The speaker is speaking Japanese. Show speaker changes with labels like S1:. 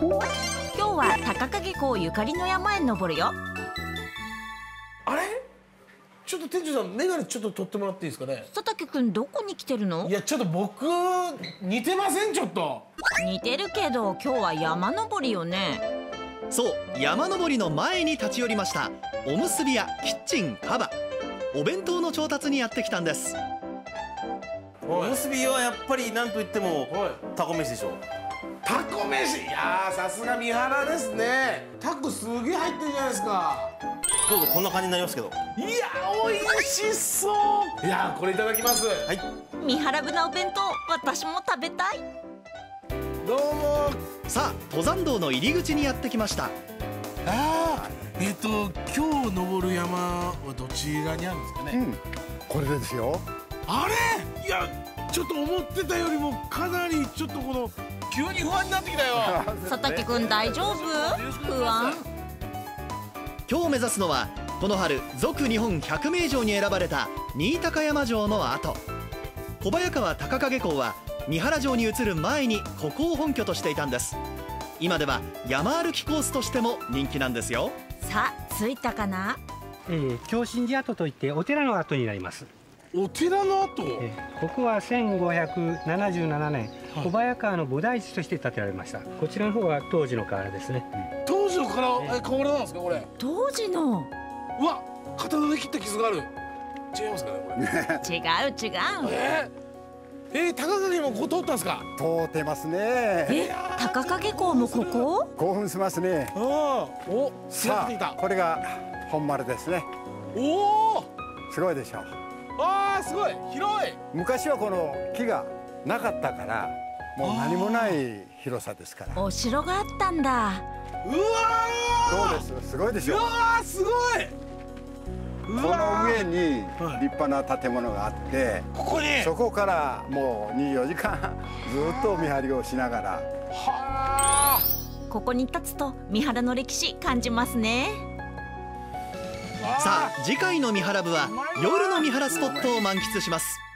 S1: 今日は高影港ゆかりの山へ登るよ。
S2: あれ、ちょっと店長さんメガネちょっと取ってもらっていいですかね。
S1: 佐竹くんどこに来てるの？
S2: いやちょっと僕似てません？ちょっと
S1: 似てるけど今日は山登りよね。
S3: そう、山登りの前に立ち寄りましたおむすび屋キッチンカバ。お弁当の調達にやってきたんです。
S4: おむすびはやっぱり何と言ってもタコ飯でしょ。
S2: タコ飯、いやーさすが三原ですね。タコすげえ入ってるじゃないですか。
S4: どうぞ、こんな感じになりますけど。
S2: いや美味しそう。いやーこれいただきます。
S4: はい、
S1: 三原ぶなお弁当、私も食べたい。
S2: どうも。
S3: さあ、登山道の入り口にやってきました。
S2: 今日登る山はどちらにあるんですかね。
S5: これですよ。
S2: あれ、いやちょっと思ってたよりもかなりちょっとこの急に不安になってきたよ。
S1: 佐竹くん大丈夫？不安？
S3: 今日目指すのはこの春続日本百名城に選ばれた新高山城の跡。小早川高影港は三原城に移る前にここを本拠としていたんです。今では山歩きコースとしても人気なんですよ。
S1: さあ着いたかな？
S6: 鏡心寺跡といってお寺の跡になります。
S2: お寺の跡？
S6: ここは1577年、小早川の菩提寺として建てられました。こちらの方は当時の瓦ですね。
S2: 当時の瓦なんですかこれ？
S1: 当時の。
S2: うわ、刀で切った傷がある。違いますかねこれ？
S1: 違う。
S2: 高影もここ通ったんですか？
S5: 通ってますね。
S1: 高影港もここ？
S5: 興奮しますね。
S2: お、
S5: さあ、これが本丸ですね。
S2: おお、
S5: すごいでしょう。
S2: ああ、すごい広い。
S5: 昔はこの木がなかったから、もう何もない広さですから。
S1: お城があったんだ。
S2: うわ
S5: どうです？すごいでしょう。
S2: うわー、すごい。
S5: この上に立派な建物があって、
S2: ここに
S5: そこからもう24時間ずっと見張りをしながら。
S2: はあ。
S1: ここに立つと三原の歴史感じますね。
S3: さあ、次回の三原部は夜の三原スポットを満喫します。